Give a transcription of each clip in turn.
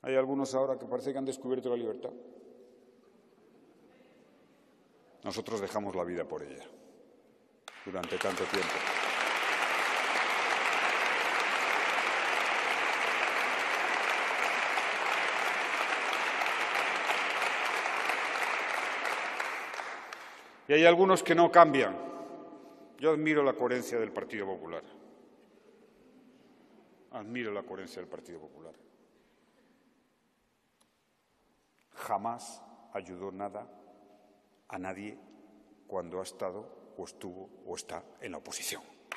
Hay algunos ahora que parece que han descubierto la libertad. Nosotros dejamos la vida por ella durante tanto tiempo. Y hay algunos que no cambian. Yo admiro la coherencia del Partido Popular. Admiro la coherencia del Partido Popular. Jamás ayudó nada a nadie cuando ha estado, o estuvo, o está en la oposición.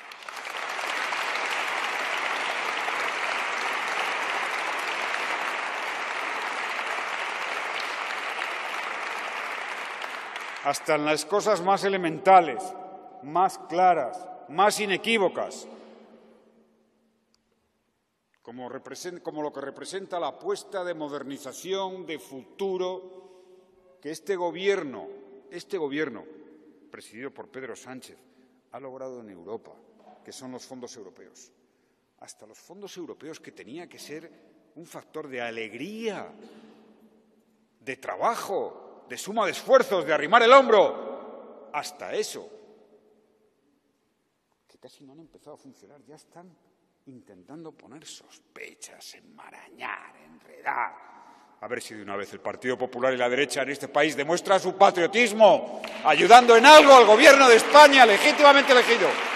Hasta en las cosas más elementales, más claras, más inequívocas, como lo que representa la apuesta de modernización, de futuro, que este gobierno, presidido por Pedro Sánchez, ha logrado en Europa, que son los fondos europeos. Hasta los fondos europeos, que tenía que ser un factor de alegría, de trabajo, de suma de esfuerzos, de arrimar el hombro, hasta eso, que casi no han empezado a funcionar, ya están intentando poner sospechas, enmarañar, enredar. A ver si de una vez el Partido Popular y la derecha en este país demuestra su patriotismo, ayudando en algo al Gobierno de España legítimamente elegido.